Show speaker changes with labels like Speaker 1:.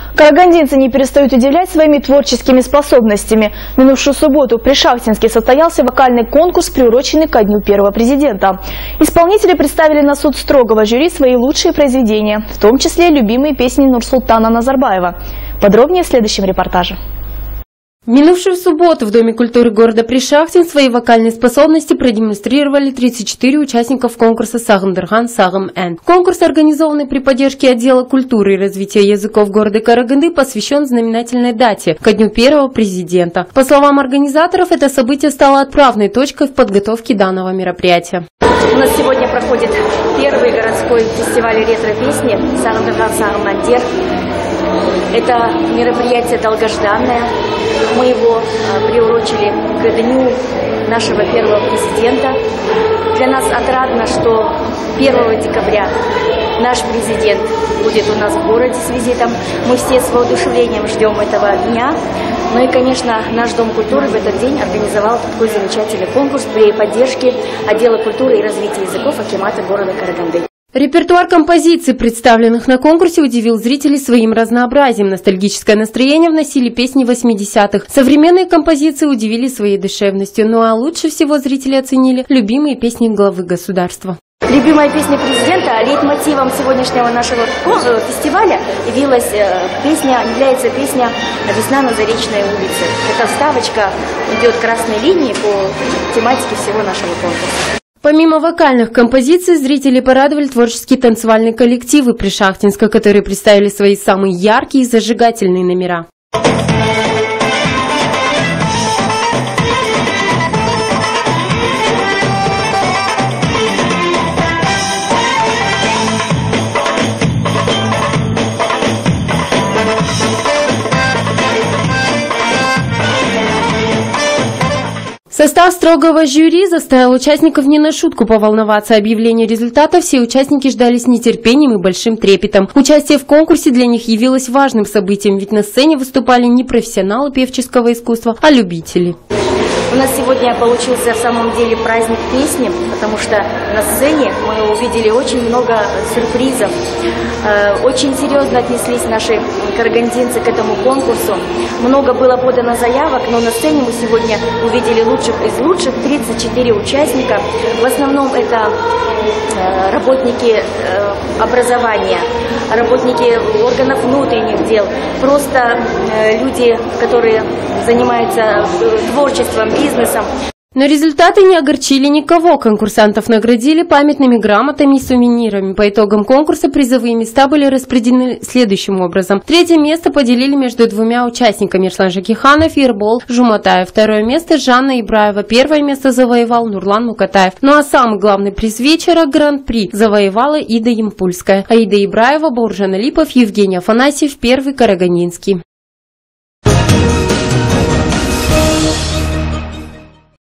Speaker 1: Карагандинцы не перестают удивлять своими творческими способностями. В минувшую субботу в Пришахтинске состоялся вокальный конкурс, приуроченный ко дню первого президента. Исполнители представили на суд строгого жюри свои лучшие произведения, в том числе любимые песни Нурсултана Назарбаева. Подробнее в следующем репортаже.
Speaker 2: В минувшую субботу в Доме культуры города Пришахтинск свои вокальные способности продемонстрировали 34 участников конкурса «Сагындырган Сагым Эн». Конкурс, организованный при поддержке отдела культуры и развития языков города Караганды, посвящен знаменательной дате – ко дню первого президента. По словам организаторов, это событие стало отправной точкой в подготовке данного мероприятия.
Speaker 3: У нас сегодня проходит первый городской фестиваль ретро-песни «Сагындырган Сагым Эн». Это мероприятие долгожданное. Мы его приурочили к дню нашего первого президента. Для нас отрадно, что 1 декабря наш президент будет у нас в городе с визитом. Мы все с воодушевлением ждем этого дня. Ну и, конечно, наш Дом культуры в этот день организовал такой замечательный конкурс при поддержке отдела культуры и развития языков акимата города Караганды.
Speaker 2: Репертуар композиций, представленных на конкурсе, удивил зрителей своим разнообразием. Ностальгическое настроение вносили песни 80-х. Современные композиции удивили своей душевностью. Ну а лучше всего зрители оценили любимые песни главы государства.
Speaker 3: Любимая песня президента, лейтмотивом сегодняшнего нашего фестиваля является песня «Весна на Заречной улице». Эта вставочка идет красной линией по тематике всего нашего конкурса.
Speaker 2: Помимо вокальных композиций, зрители порадовали творческие танцевальные коллективы Пришахтинска, которые представили свои самые яркие и зажигательные номера. Состав строгого жюри заставил участников не на шутку поволноваться. Объявление результатов все участники ждали с нетерпением и большим трепетом. Участие в конкурсе для них явилось важным событием, ведь на сцене выступали не профессионалы певческого искусства, а любители.
Speaker 3: У нас сегодня получился в самом деле праздник песни, потому что на сцене мы увидели очень много сюрпризов. Очень серьезно отнеслись наши карагандинцы к этому конкурсу. Много было подано заявок, но на сцене мы сегодня увидели лучших из лучших 34 участника. В основном это работники образования, работники органов внутренних дел, просто люди, которые занимаются творчеством, бизнесом.
Speaker 2: Но результаты не огорчили никого. Конкурсантов наградили памятными грамотами и сувенирами. По итогам конкурса призовые места были распределены следующим образом. Третье место поделили между двумя участниками: Ерслан Жакиханов и Эрбол Жуматаев. Второе место Жанна Ибраева. Первое место завоевал Нурлан Мукатаев. Ну а самый главный приз вечера — гран-при — завоевала Ида Ямпульская. Аида Ибраева, Бауржан Алипов, Евгений Афанасьев, Первый Карагандинский.